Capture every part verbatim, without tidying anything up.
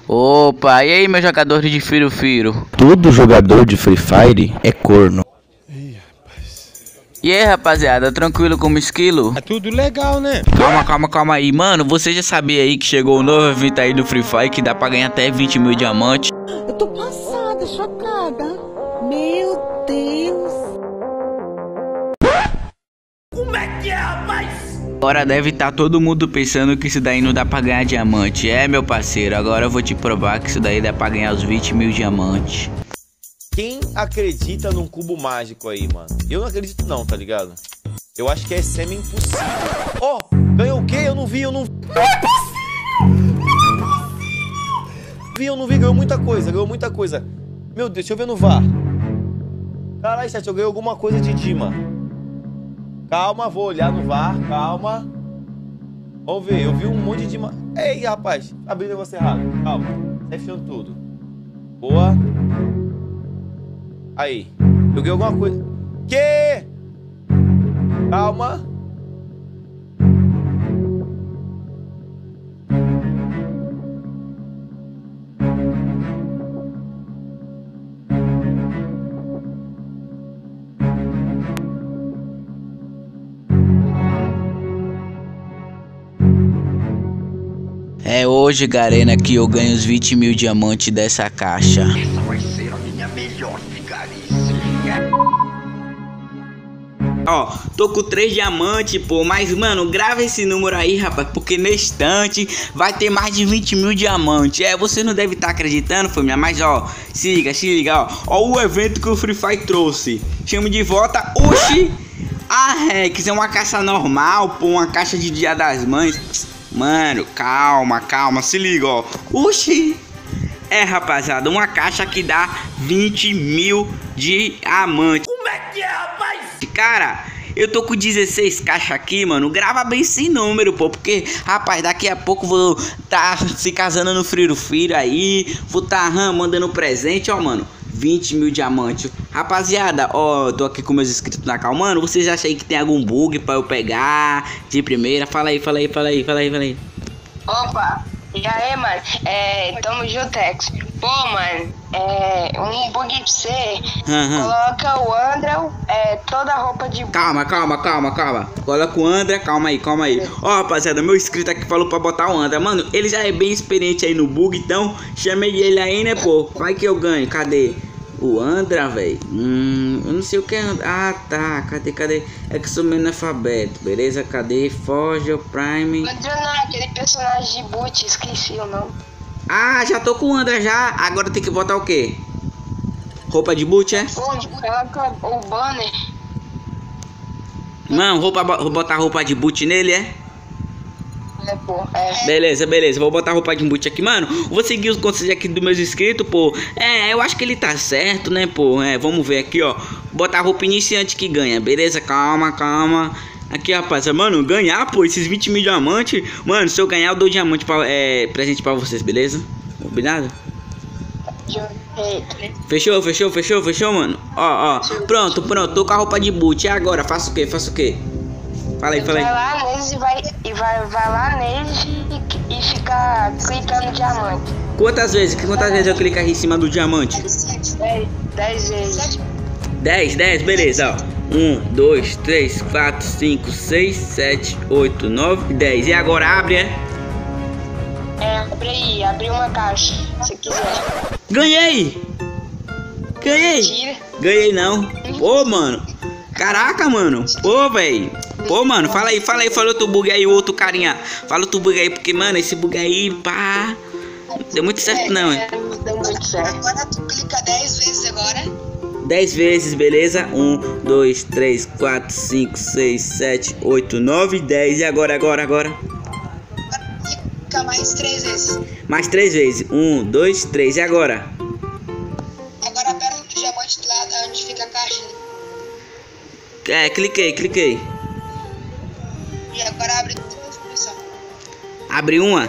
Opa, e aí, meus jogadores de Firo Firo? Todo jogador de Free Fire é corno. E aí, rapaziada, tranquilo como esquilo? É tudo legal, né? Calma, calma, calma aí. Mano, você já sabia aí que chegou um novo evento aí do Free Fire que dá pra ganhar até vinte mil diamantes? Eu tô passada, chocada. Meu Deus. Como é que é, rapaz? Agora deve estar todo mundo pensando que isso daí não dá pra ganhar diamante. É, meu parceiro, agora eu vou te provar que isso daí dá pra ganhar os vinte mil diamantes. Quem acredita num cubo mágico aí, mano? Eu não acredito não, tá ligado? Eu acho que é semi-impossível. Ó, oh, ganhou o quê? Eu não vi, eu não vi. Não é possível! Não é possível! Vi, eu não vi, ganhou muita coisa, ganhou muita coisa. Meu Deus, deixa eu ver no V A R. Caralho, chat, eu ganhei alguma coisa de Dima. Calma, vou olhar no V A R, calma. Vamos ver, eu vi um monte de Dima. Ei, rapaz, abri o negócio errado. Calma, tá fechando tudo. Boa. Aí, eu ganhei alguma coisa. Que? Calma. É hoje, Garena, que eu ganho os vinte mil diamantes dessa caixa. Essa vai ser a minha melhor vigarícia. Ó, tô com três diamantes, pô, mas, mano, grava esse número aí, rapaz, porque nesse instante vai ter mais de vinte mil diamantes. É, você não deve estar acreditando, família, mas, ó, se liga, se liga, ó, ó o evento que o Free Fire trouxe. Chamo de volta, oxi, a Rex, é uma caixa normal, pô, uma caixa de Dia das Mães. Mano, calma, calma, se liga, ó, oxi. É, rapaziada, uma caixa que dá vinte mil diamantes. Como é que é, rapaz? Cara, eu tô com dezesseis caixas aqui, mano. Grava bem esse número, pô. Porque, rapaz, daqui a pouco vou tá se casando no Friro Firo aí. Vou tá hum, mandando presente, ó, mano. vinte mil diamantes. Rapaziada, ó, tô aqui com meus inscritos na cal. Mano, vocês acham aí que tem algum bug pra eu pegar de primeira? Fala aí, fala aí, fala aí, fala aí, fala aí. Opa, e aí, mano? É, tamo junto, Tex. Pô, mano, é, um bug pra você. Uhum. Coloca o Andrew, é, toda a roupa de... Calma, calma, calma, calma. Coloca o André, calma aí, calma aí. Ó, rapaziada, meu inscrito aqui falou pra botar o André. Mano, ele já é bem experiente aí no bug, então chamei ele aí, né, pô? Vai que eu ganho, cadê? O André, velho. Hum, eu não sei o que é. Ah, tá. Cadê, cadê? É que sou meio analfabeto, beleza? Cadê? Foge, Prime. Andrew não é aquele personagem de boot, esqueci o nome. Ah, já tô com o André já. Agora tem que botar o quê? Roupa de boot, é? Coloca o banner. Não, roupa, vou botar roupa de boot nele, é? É, pô, é. Beleza, beleza, vou botar roupa de boot aqui, mano. Vou seguir os conselhos aqui dos meus inscritos, pô. É, eu acho que ele tá certo, né, pô. É, vamos ver aqui, ó. Botar roupa iniciante que ganha, beleza? Calma, calma. Aqui, rapaz, mano, ganhar, pô, esses vinte mil diamantes. Mano, se eu ganhar, eu dou diamante pra, é, presente pra vocês, beleza? Combinado? Fechou, fechou, fechou, fechou, mano? Ó, ó, pronto, pronto, tô com a roupa de boot. E agora, faço o quê, faço o quê? Fala aí, fala aí. Vai lá neles e vai, e vai, vai lá neles e, e fica clicando no diamante. Quantas vezes? Quantas vezes eu clico aqui em cima do diamante? dez vezes. dez, dez, beleza, ó. um, dois, três, quatro, cinco, seis, sete, oito, nove, dez. E agora abre, é? É, abre aí, abre uma caixa, se quiser. Ganhei! Ganhei! Tira. Ganhei não. Pô, mano. Caraca, mano. Pô, velho. Pô, mano, fala aí, fala aí, fala outro bug aí, outro carinha. Fala outro bug aí, porque, mano, esse bug aí, pá. Não deu muito certo, não, hein? Deu muito certo. Agora tu clica dez vezes agora. dez vezes, beleza? um, dois, três, quatro, cinco, seis, sete, oito, nove, dez. E agora, agora, agora? Agora clica mais três vezes. Mais três vezes. um, dois, três. E agora? Agora aperta no diamante do lado onde fica a caixa. É, cliquei, cliquei. E agora abre transmissão. Abre uma.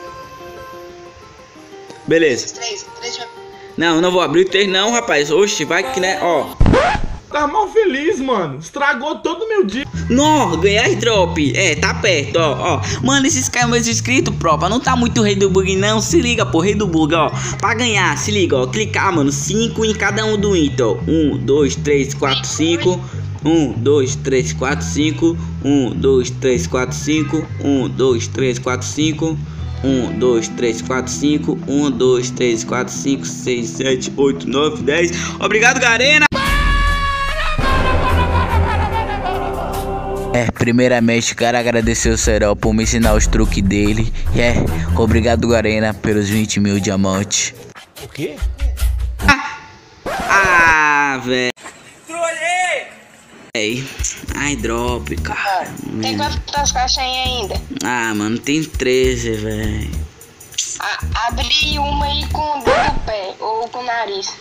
Beleza. Três, três diamantes. Não, não vou abrir três não, rapaz. Oxe, vai que né, ó. Tá mal feliz, mano. Estragou todo o meu dia. Nó, ganhar drop. É, tá perto, ó, ó. Mano, esses caras meus inscritos, propa, não tá muito rei do bug, não. Se liga, pô, rei do bug, ó. Pra ganhar, se liga, ó. Clicar, mano, cinco em cada um do Intel. um, dois, três, quatro, cinco. um, dois, três, quatro, cinco. um, dois, três, quatro, cinco. um, dois, três, quatro, cinco. um, dois, três, quatro, cinco. um, dois, três, quatro, cinco, seis, sete, oito, nove, dez. Obrigado, Garena. É, primeiramente quero agradecer o Serol por me ensinar os truques dele. E é, obrigado Garena pelos vinte mil diamantes. O quê? Ah, velho. Trolei! Ai, drop, cara. Tem quantas caixas aí ainda? Ah, mano, tem treze, velho. Abri uma aí com o dedo do pé ou com o nariz.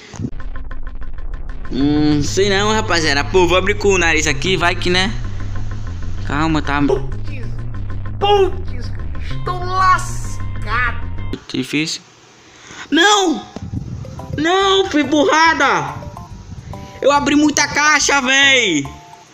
Hum, sei não, rapaziada. Pô, vou abrir com o nariz aqui, vai que né. Calma, tá. Putz, estou lascado. Difícil. Não! Não, fui burrada! Eu abri muita caixa, véi!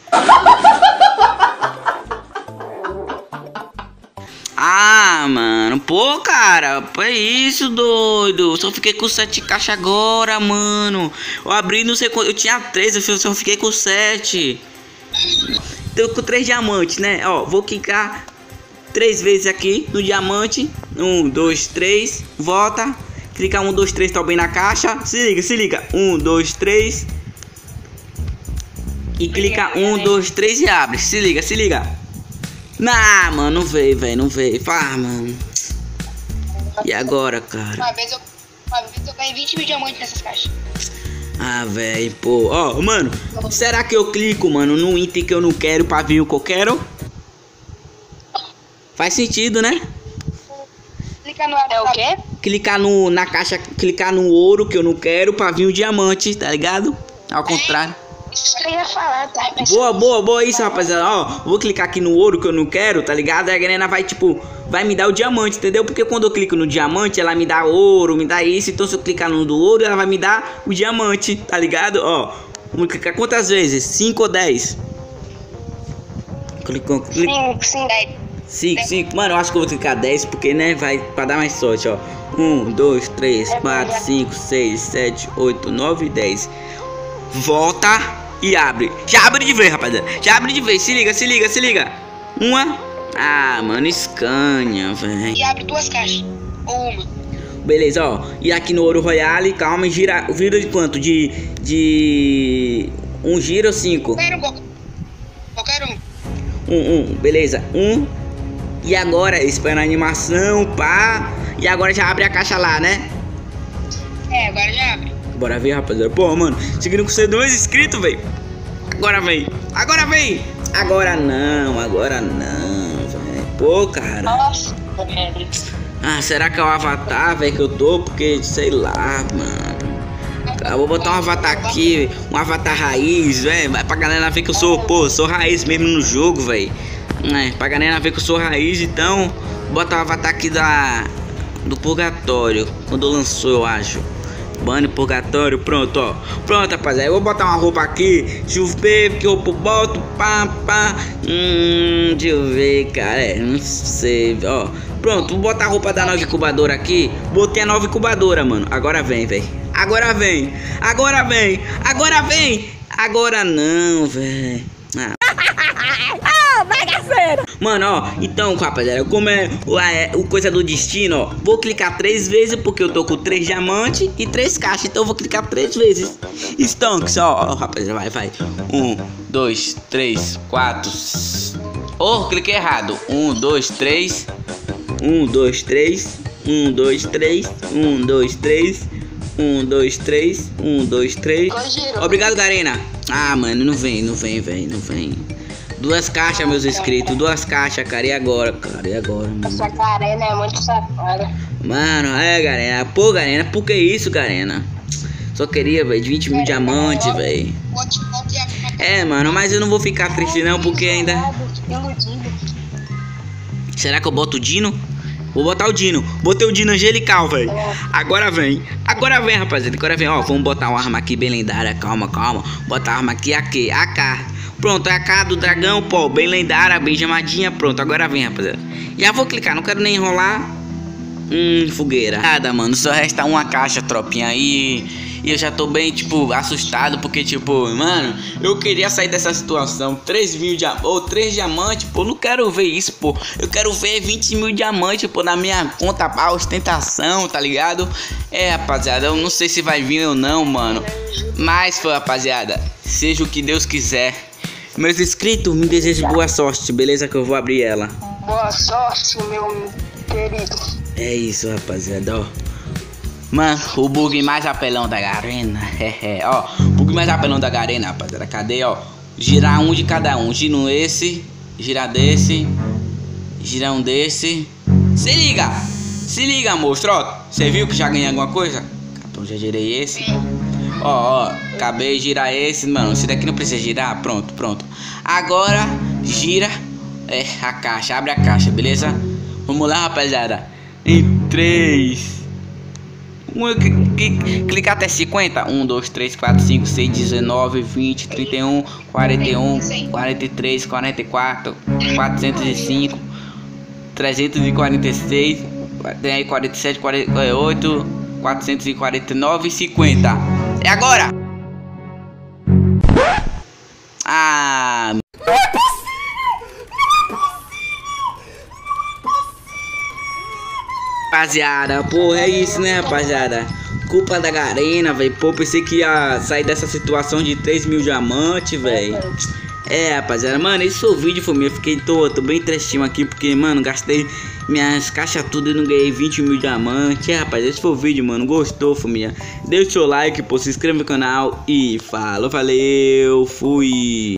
Ah, mano, pô, cara, é isso, doido. Só fiquei com sete caixas agora, mano. Eu abri, não sei quanto. Eu tinha treze, eu só fiquei com sete. Tô com três diamantes, né? Ó, vou clicar três vezes aqui no diamante. Um, dois, três. Volta. Clica um, dois, três, tá bem na caixa. Se liga, se liga. Um, dois, três. E clica um, dois, três e abre. Se liga, se liga. Nah, mano, não veio, velho. Não veio. Ah, mano. E agora, cara? Uma vez eu, uma vez eu ganhei vinte mil diamantes nessas caixas. Ah, velho, pô. Ó, mano, será que eu clico, mano, no item que eu não quero pra vir o que eu quero? Faz sentido, né? Clica no É o quê? Clicar no, na caixa, clicar no ouro que eu não quero pra vir o diamante, tá ligado? Ao contrário. Isso que eu ia falar, tá? Boa, boa, boa isso, rapaziada. Ó, vou clicar aqui no ouro que eu não quero, tá ligado? Aí a Garena vai, tipo, vai me dar o diamante, entendeu? Porque quando eu clico no diamante, ela me dá ouro, me dá isso. Então se eu clicar no do ouro, ela vai me dar o diamante, tá ligado? Ó, vamos clicar quantas vezes? cinco ou dez? Clicou, clicou. Cinco, sim, dez. cinco, cinco. Mano, eu acho que eu vou clicar dez, porque, né, vai pra dar mais sorte, ó. um, dois, três, quatro, cinco, seis, sete, oito, nove, dez. Volta e abre. Já abre de vez, rapaziada. Já abre de vez. Se liga, se liga, se liga. Uma. Ah, mano, Scania, velho. E abre duas caixas. Ou uma. Beleza, ó. E aqui no Ouro Royale, calma, gira. Vira de quanto? De. De. Um giro ou cinco? Qualquer um. Qualquer um. Um, um. Beleza. Um. E agora, espera a animação, pá. E agora já abre a caixa lá, né? É, agora já abre. Bora ver, rapaziada. Pô, mano, seguindo com você dois inscritos, velho. Agora vem. Agora vem. Agora não, agora não, velho. Pô, cara. Nossa, velho. Ah, será que é o avatar, velho, que eu tô? Porque, sei lá, mano. Eu vou botar um avatar aqui, um avatar raiz, velho. Vai pra galera ver que eu sou, pô, sou raiz mesmo no jogo, velho. É, pra galera ver que eu sou raiz, então. Bota o avatar aqui da. Do Purgatório. Quando lançou, eu acho. Banner Purgatório, pronto, ó. Pronto, rapaziada. Eu vou botar uma roupa aqui. Deixa eu ver que roupa eu boto. Pá, pá. Hum, deixa eu ver, cara. É, não sei, ó. Pronto, vou botar a roupa da nova incubadora aqui. Botei a nova incubadora, mano. Agora vem, velho. Agora vem. Agora vem. Agora vem. Agora não, velho. Ah. Mano, ó, então, rapaziada, como é o, é o coisa do destino, ó, vou clicar três vezes porque eu tô com três diamantes e três caixas, então eu vou clicar três vezes. Stonks, ó, ó, rapaziada, vai, vai. Um, dois, três, quatro. Oh, cliquei errado. Um, dois, três. Um, dois, três. Um, dois, três. Um, dois, três. Um, dois, três. Um, dois, três. Obrigado, Garena. Ah, mano, não vem, não vem, velho, não vem. Duas caixas, meus inscritos. Duas caixas, cara. E agora, cara? E agora, mano? Essa Garena é muito safada. Mano, é, Garena. Pô, Garena, por que isso, Garena? Só queria, velho, de vinte mil diamantes, velho. É, mano, mas eu não vou ficar triste não, porque ainda... Será que eu boto o Dino? Vou botar o Dino. Botei o Dino angelical, velho. Agora vem. Agora vem, rapaziada. Agora vem, ó. Vamos botar uma arma aqui bem lendária. Calma, calma. Botar a arma aqui, aqui. A K. Pronto, é a cara do dragão, pô, bem lendária, bem chamadinha. Pronto, agora vem, rapaziada. Já vou clicar, não quero nem enrolar. Hum, fogueira. Nada, mano, só resta uma caixa, tropinha aí. E eu já tô bem, tipo, assustado. Porque, tipo, mano, eu queria sair dessa situação. três mil diamantes, ou três diamantes, pô, não quero ver isso, pô. Eu quero ver vinte mil diamantes, pô, na minha conta pra ostentação, tá ligado? É, rapaziada, eu não sei se vai vir ou não, mano. Mas, pô, rapaziada, seja o que Deus quiser. Meus inscritos, me desejam boa sorte, beleza? Que eu vou abrir ela. Boa sorte, meu querido. É isso, rapaziada, ó. Mano, o bug mais apelão da Garena. É, ó, bug mais apelão da Garena, rapaziada. Cadê, ó? Girar um de cada um. Gira esse, gira desse, gira um desse. Se liga! Se liga, monstro, ó. Você viu que já ganhei alguma coisa? Então já girei esse. Ó, ó, acabei de girar esse, mano. Esse daqui não precisa girar. Pronto, pronto. Agora, gira é, a caixa, abre a caixa, beleza? Vamos lá, rapaziada. Em três. Clicar até cinquenta. um, dois, três, quatro, cinco, seis, dezenove, vinte, trinta e um, quarenta e um, quarenta e três, quarenta e quatro, quatrocentos e cinco, trezentos e quarenta e seis, quarenta e sete, quarenta e oito, quatrocentos e quarenta e nove e cinquenta. É agora! Ah! Não é rapaziada, porra, é isso, né, rapaziada? Culpa da Garena, velho. Pô, pensei que ia sair dessa situação de três mil diamantes, velho. É, rapaziada, mano, esse foi o vídeo, família. Fiquei, tô, tô bem tristinho aqui, porque, mano, gastei minhas caixas tudo e não ganhei vinte mil diamantes. É, rapaziada, esse foi o vídeo, mano. Gostou, família? Deixa o seu like, pô, se inscreva no canal e falou, valeu, fui.